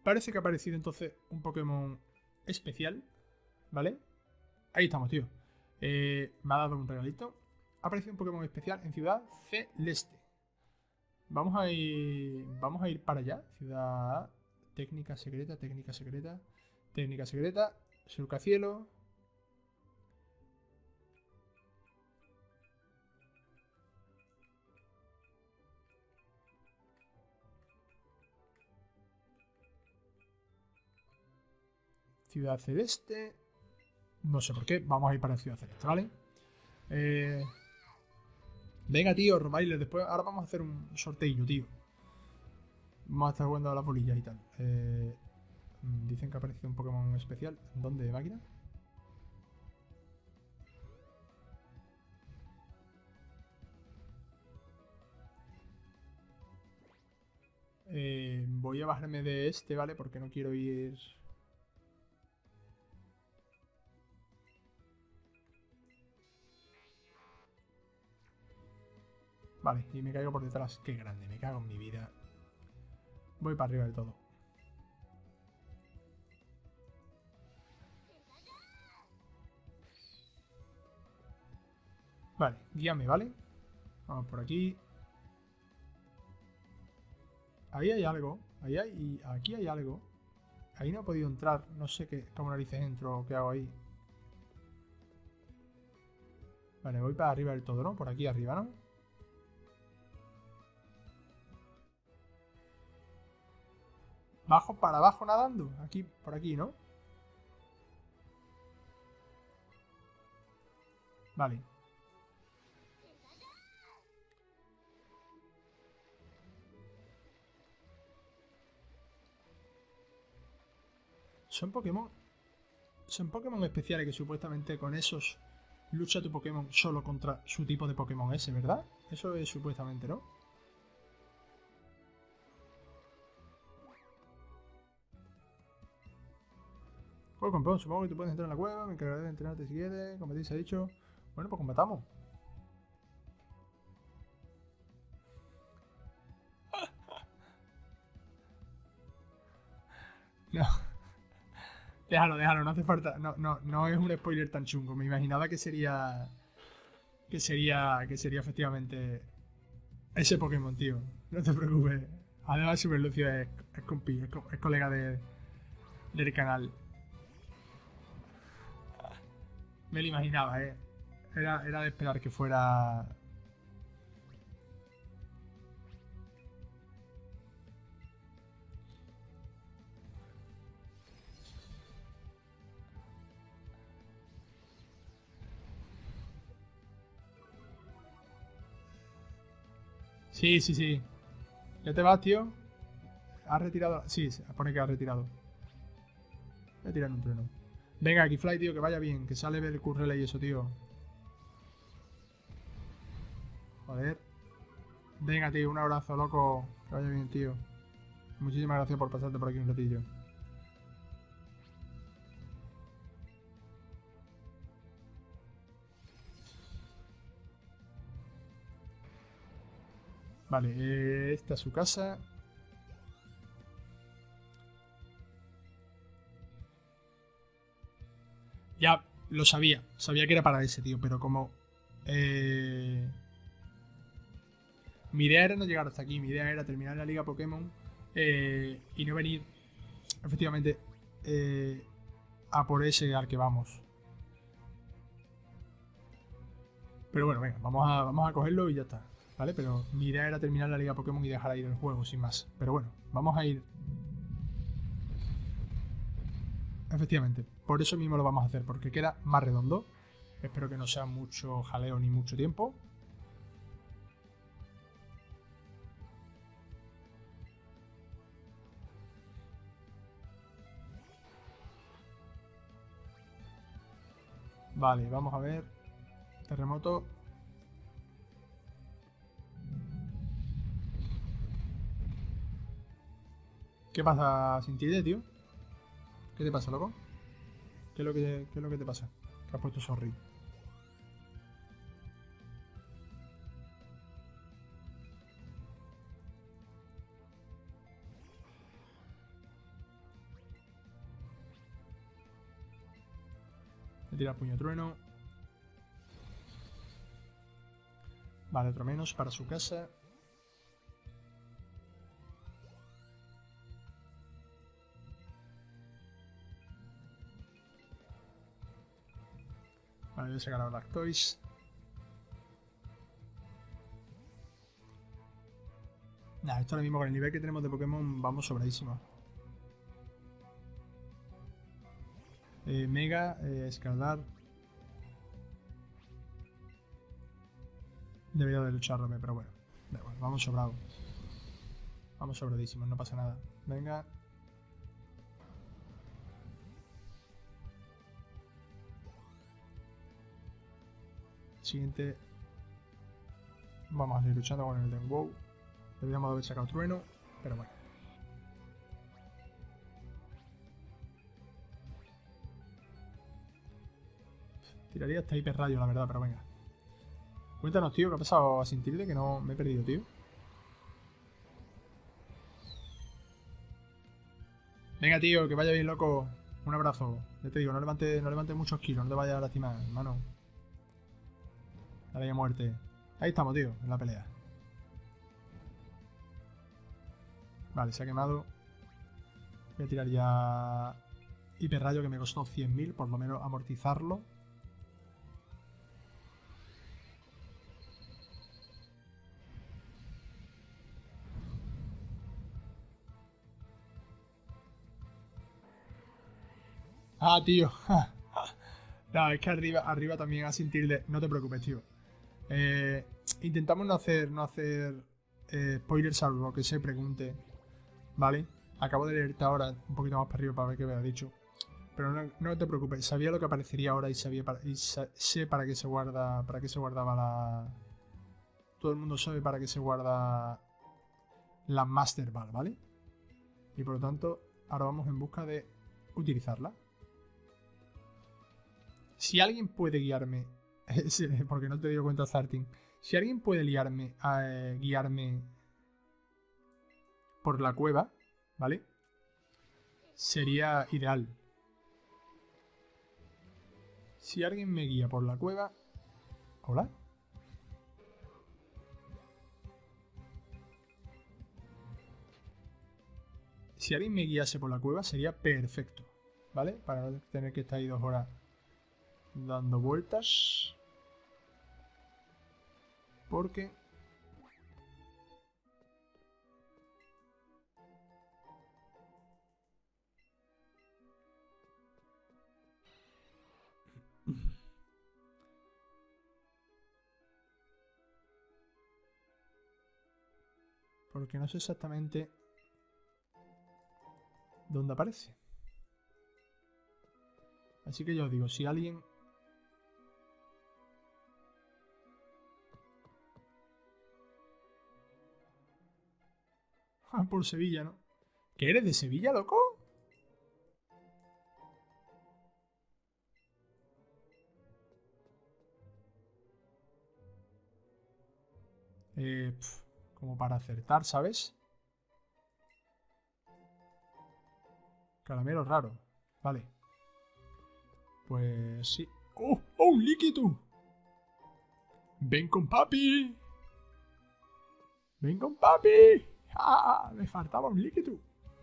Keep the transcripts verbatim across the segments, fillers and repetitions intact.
Parece que ha aparecido entonces un Pokémon especial, ¿vale? Ahí estamos, tío. Eh, me ha dado un regalito. Ha aparecido un Pokémon especial en Ciudad Celeste. Vamos a ir. Vamos a ir para allá. Ciudad. Técnica secreta, técnica secreta. Técnica secreta. Surcacielo. Ciudad Celeste. No sé por qué. Vamos a ir para Ciudad Celeste, ¿vale? Eh... Venga, tío, Romaile. Después, ahora vamos a hacer un sorteillo, tío. Vamos a estar jugando a las bolillas y tal. Eh... Dicen que ha aparecido un Pokémon especial. ¿Dónde, máquina? Eh, voy a bajarme de este, ¿vale? Porque no quiero ir... Vale, y me caigo por detrás. Qué grande, me cago en mi vida. Voy para arriba del todo. Vale, guíame, ¿vale? Vamos por aquí. Ahí hay algo. Ahí hay... Y aquí hay algo. Ahí no he podido entrar. No sé qué, cómo narices entro o qué hago ahí. Vale, voy para arriba del todo, ¿no? Por aquí arriba, ¿no? Bajo para abajo nadando. Aquí, por aquí, ¿no? Vale. Son Pokémon. Son Pokémon especiales que supuestamente con esos lucha tu Pokémon solo contra su tipo de Pokémon ese, ¿verdad? Eso es supuestamente, ¿no? Juego campeón, supongo que tú puedes entrar en la cueva, me encargaré de entrenarte si quieres, combatir se ha dicho. Bueno, pues combatamos. No. Déjalo, déjalo, no hace falta. No, no, no es un spoiler tan chungo. Me imaginaba que sería. Que sería. Que sería efectivamente. Ese Pokémon, tío. No te preocupes. Además, Super Lucio es, es compi, es, co es colega de, del canal. Me lo imaginaba, eh. Era, era de esperar que fuera. Sí, sí, sí. ¿Ya te vas, tío? ¿Has retirado? Sí, se pone que has retirado. Voy a tirar un trueno. Venga, aquí Fly, tío, que vaya bien. Que sale el currele y eso, tío. Joder. Venga, tío, un abrazo, loco. Que vaya bien, tío. Muchísimas gracias por pasarte por aquí un ratillo. Vale, eh, esta es su casa. Ya lo sabía. Sabía que era para ese, tío. Pero como... Eh... Mi idea era no llegar hasta aquí. Mi idea era terminar la liga Pokémon. Eh, y no venir, efectivamente, eh, a por ese al que vamos. Pero bueno, venga, vamos a, vamos a cogerlo y ya está. ¿Vale? Pero mi idea era terminar la liga Pokémon y dejar ahí el juego, sin más. Pero bueno, vamos a ir... Efectivamente, por eso mismo lo vamos a hacer, porque queda más redondo. Espero que no sea mucho jaleo ni mucho tiempo. Vale, vamos a ver. Terremoto. ¿Qué pasa sin ti, tío? ¿Qué te pasa, loco? ¿Qué es lo que, qué es lo que te pasa? Que has puesto sorry. Me tira el puño trueno. Vale, otro menos para su casa. Vale, voy a sacar a Blastoise. Nah, esto ahora mismo con el nivel que tenemos de Pokémon vamos sobradísimos. Eh, Mega, eh, escalar. Debería de lucharme, pero bueno. Da igual, vamos sobrados. Vamos sobradísimos, no pasa nada. Venga. Siguiente. Vamos a seguir luchando con el Denwow. Deberíamos haber sacado trueno, pero bueno. Tiraría hasta hiper rayo, la verdad, pero venga. Cuéntanos, tío, ¿qué ha pasado a Sintilde? Que no me he perdido, tío. Venga, tío, que vaya bien, loco. Un abrazo. Ya te digo, no levante, no levante muchos kilos, no te vayas a lastimar, hermano. Dale ya muerte. Ahí estamos, tío, en la pelea. Vale, se ha quemado. Voy a tirar ya hiperrayo, que me costó cien mil, por lo menos amortizarlo. Ah, tío. No, es que arriba, arriba también a sentirle. No te preocupes, tío. Eh, intentamos no hacer, no hacer eh, spoilers a lo que se pregunte. ¿Vale? Acabo de leerte ahora un poquito más para arriba para ver qué me ha dicho. Pero no, no te preocupes, sabía lo que aparecería ahora y sabía para, y sa sé para qué se guarda. Para qué se guardaba la. Todo el mundo sabe para qué se guarda la Master Ball, ¿vale? Y por lo tanto, ahora vamos en busca de utilizarla. Si alguien puede guiarme, porque no te dio cuenta Zartin, si alguien puede liarme, eh, guiarme por la cueva, ¿vale? Sería ideal. Si alguien me guía por la cueva... ¿Hola? Si alguien me guiase por la cueva sería perfecto, ¿vale? Para no tener que estar ahí dos horas dando vueltas. Porque... Porque no sé exactamente dónde aparece. Así que yo os digo, si alguien... Ah, por Sevilla, ¿no? ¿Qué eres de Sevilla, loco? Eh, pf, como para acertar, ¿sabes? Caramelo raro. Vale. Pues sí. ¡Oh! ¡Oh, un líquido! ¡Ven con papi! ¡Ven con papi! ¡Ah! Me faltaba un líquido.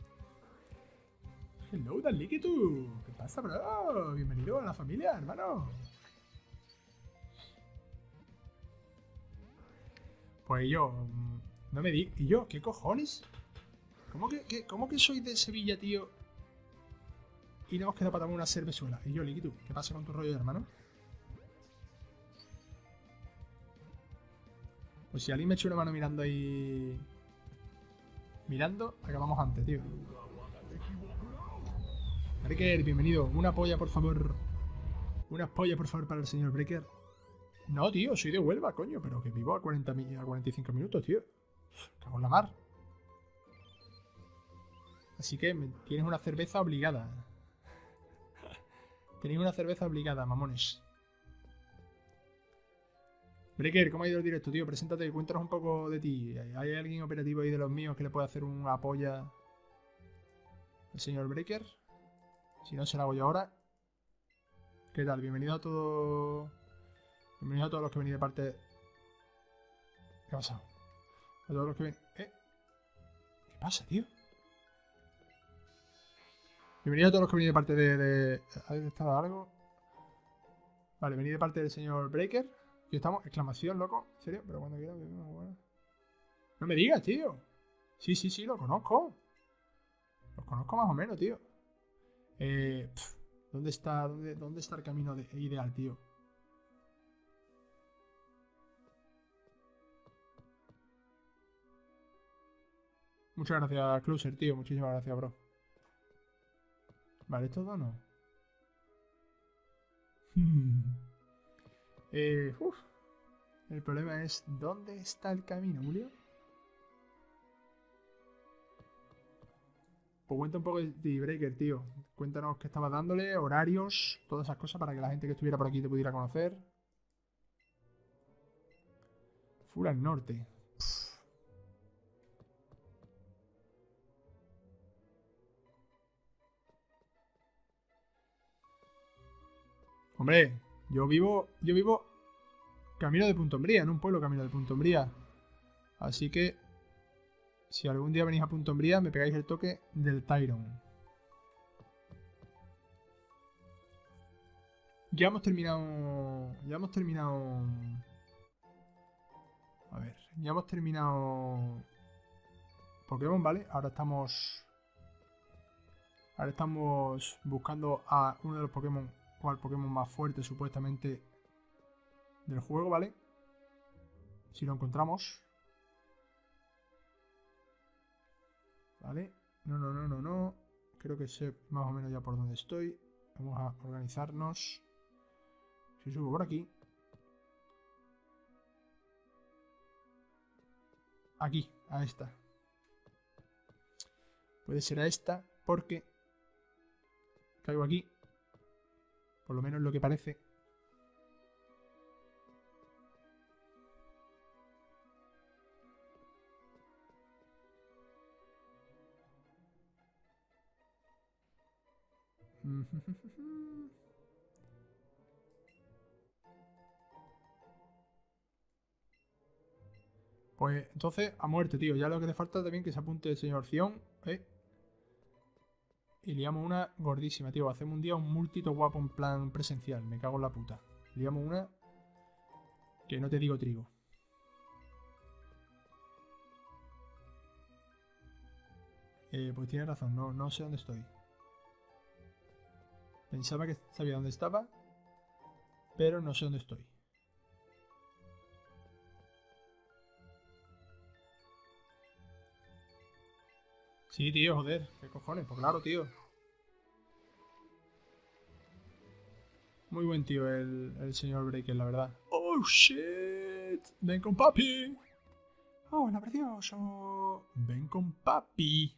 Hello, Dan líquido. ¿Qué pasa, bro? Bienvenido a la familia, hermano. Pues yo... No me di... ¿Y yo? ¿Qué cojones? ¿Cómo que, que, ¿Cómo que soy de Sevilla, tío? Y no nos queda para tomar una cervezuela. Y yo, líquido. ¿Qué pasa con tu rollo, hermano? Pues si alguien me echa una mano mirando ahí... Mirando, acabamos antes, tío. Breaker, bienvenido. Una polla, por favor. Una polla, por favor, para el señor Breaker. No, tío, soy de Huelva, coño. Pero que vivo a, cuarenta, a cuarenta y cinco minutos, tío. Cago en la mar. Así que me, tienes una cerveza obligada. Tenéis una cerveza obligada, mamones. Breaker, ¿cómo ha ido el directo, tío? Preséntate, cuéntanos un poco de ti. ¿Hay alguien operativo ahí de los míos que le pueda hacer una polla al señor Breaker? Si no, se la hago yo ahora. ¿Qué tal? Bienvenido a todos. Bienvenido a todos los que venís de parte. ¿Qué ha pasado? A todos los que ven. ¿Eh? ¿Qué pasa, tío? Bienvenido a todos los que venís de parte de. de... ¿Ha detectado algo? Vale, venid de parte del señor Breaker. Aquí estamos. Exclamación, loco. ¿En serio? Pero cuando quiera. Bueno. No me digas, tío. Sí, sí, sí, lo conozco. Los conozco más o menos, tío. Eh. Pff, ¿Dónde está. Dónde, dónde está el camino de, ideal, tío? Muchas gracias, Closer, tío. Muchísimas gracias, bro. Vale, estos dos no. eh, uf. El problema es, ¿dónde está el camino, Julio? Pues cuenta un poco de Breaker, tío. Cuéntanos qué estabas dándole, horarios, todas esas cosas para que la gente que estuviera por aquí te pudiera conocer. Full al norte. Pff. Hombre, yo vivo, yo vivo camino de Punto Umbría, en un pueblo camino de Punto Umbría. Así que, si algún día venís a Punto Umbría, me pegáis el toque del Tyron. Ya hemos terminado... Ya hemos terminado... A ver, ya hemos terminado... Pokémon, ¿vale? Ahora estamos... Ahora estamos buscando a uno de los Pokémon, o al Pokémon más fuerte, supuestamente, del juego, ¿vale? Si lo encontramos. ¿Vale? No, no, no, no, no. Creo que sé más o menos ya por dónde estoy. Vamos a organizarnos. Si subo por aquí. Aquí, a esta. Puede ser a esta porque caigo aquí. Por lo menos lo que parece. Pues entonces, a muerte, tío. Ya lo que le falta también que se apunte el señor Zion. ¿eh? Y liamos una gordísima, tío. Hacemos un día un multito guapo en plan presencial. Me cago en la puta. Liamos una que no te digo trigo. Eh, pues tienes razón. No, no sé dónde estoy. Pensaba que sabía dónde estaba. Pero no sé dónde estoy. Sí, tío, joder. ¿Qué cojones? Pues claro, tío. Muy buen tío el, el señor Breaker, la verdad. ¡Oh, shit! ¡Ven con papi! ¡Oh, hola, precioso! ¡Ven con papi!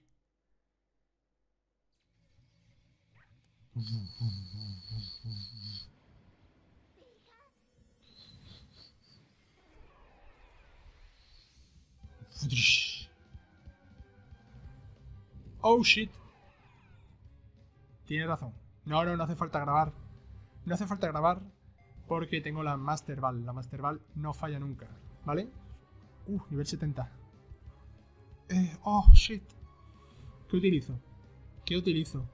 ¡Oh, shit! Tienes razón. No, no, no hace falta grabar. No hace falta grabar porque tengo la Master Ball. La Master Ball no falla nunca, ¿vale? Uh, nivel setenta. Eh, oh, shit. ¿Qué utilizo? ¿Qué utilizo?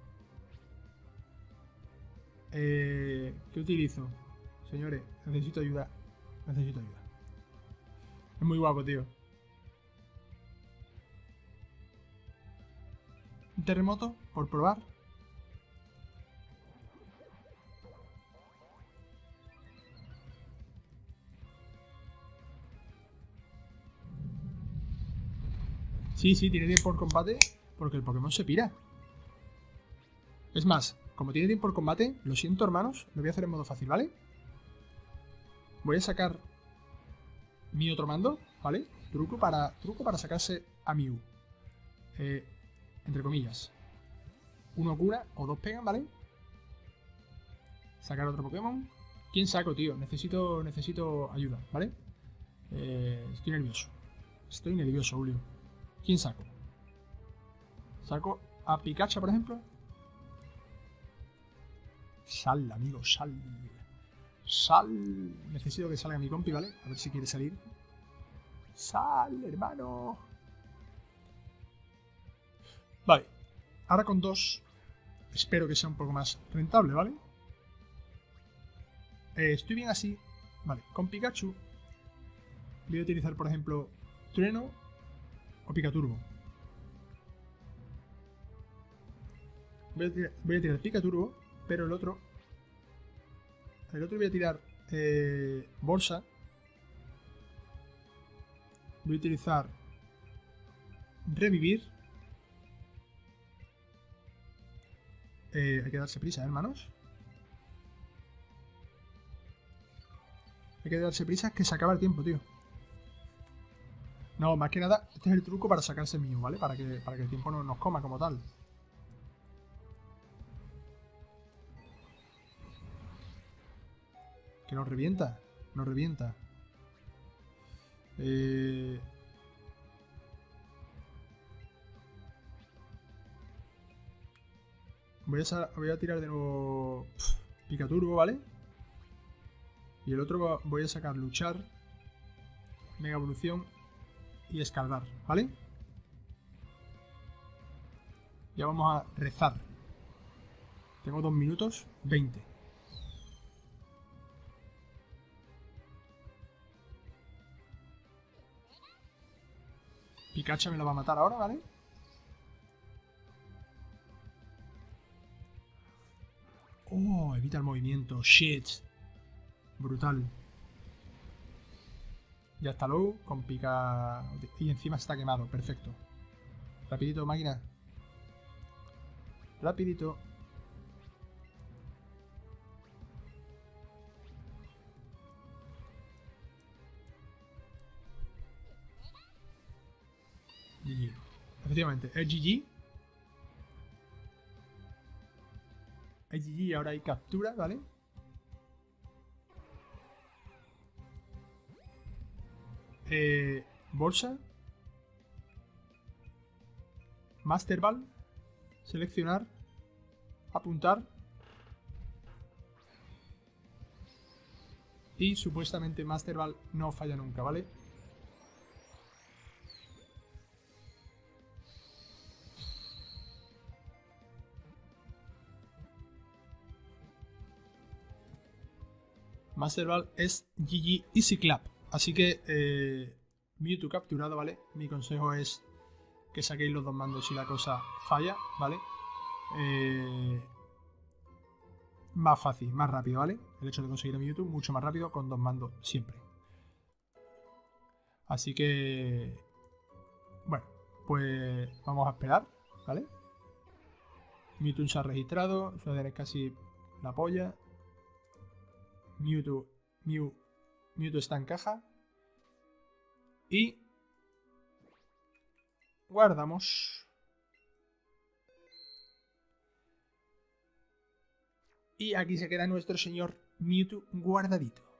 Eh, ¿Qué utilizo? Señores, necesito ayuda. Necesito ayuda. Es muy guapo, tío. ¿Un terremoto? Por probar. Sí, sí, tiene tiempo por combate porque el Pokémon se pira. Es más, como tiene tiempo por combate, lo siento, hermanos, lo voy a hacer en modo fácil, ¿vale? Voy a sacar mi otro mando, ¿vale? Truco para, truco para sacarse a Mew. Eh, entre comillas. Uno cura o dos pegan, ¿vale? Sacar otro Pokémon. ¿Quién saco, tío? Necesito, necesito ayuda, ¿vale? Eh, estoy nervioso. Estoy nervioso, Julio. ¿Quién saco? ¿Saco a Pikachu, por ejemplo? Sal, amigo, sal. Sal. Necesito que salga mi compi, ¿vale? A ver si quiere salir. Sal, hermano. Vale. Ahora con dos. Espero que sea un poco más rentable, ¿vale? Eh, estoy bien así. Vale, con Pikachu voy a utilizar, por ejemplo, Trueno o Picaturbo. Voy a tirar, voy a tirar Picaturbo, pero el otro... El otro voy a tirar eh, Bolsa. Voy a utilizar Revivir. Eh, hay que darse prisa, ¿eh, hermanos? Hay que darse prisa, que se acaba el tiempo, tío. No, más que nada, este es el truco para sacarse el Mew, ¿vale? Para que, para que el tiempo no nos coma como tal. Que nos revienta, nos revienta. Eh... Voy a, voy a tirar de nuevo Picaturbo, ¿vale? Y el otro voy a sacar Luchar, Mega Evolución y Escaldar, ¿vale? Ya vamos a rezar. Tengo dos minutos veinte. Pikachu me lo va a matar ahora, ¿vale? Oh, evita el movimiento. Shit. Brutal. Ya está low con pica... Y encima está quemado. Perfecto. Rapidito, máquina. Rapidito. G G. Efectivamente, es G G. Es G G y ahora hay captura, ¿vale? Eh, bolsa. Master Ball. Seleccionar. Apuntar. Y supuestamente Master Ball no falla nunca, ¿vale? Master Ball es G G Easy Clap. Así que eh, Mewtwo capturado, ¿vale? Mi consejo es que saquéis los dos mandos si la cosa falla, ¿vale? Eh, más fácil, más rápido, ¿vale? El hecho de conseguir a Mewtwo mucho más rápido con dos mandos siempre. Así que... Bueno, pues vamos a esperar, ¿vale? Mewtwo se ha registrado, su A D N es casi la polla. Mewtwo, Mew, Mewtwo está en caja. Y guardamos. Y aquí se queda nuestro señor Mewtwo guardadito.